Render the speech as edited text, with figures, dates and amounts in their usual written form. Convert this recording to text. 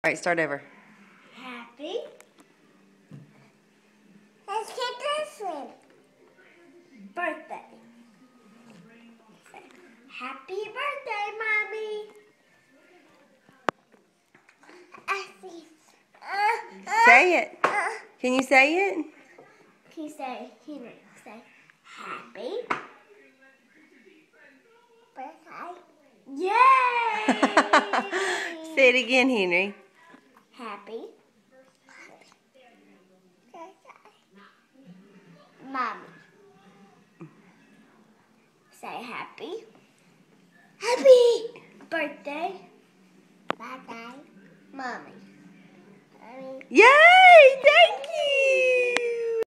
All right, start over. Happy. Let's get this one. Birthday. Happy birthday, Mommy. Say it. Can you say it? Can you say, Henry, say, happy birthday. Yay! Say it again, Henry. Happy birthday, Mommy. Say happy birthday, Mommy. Yay! Thank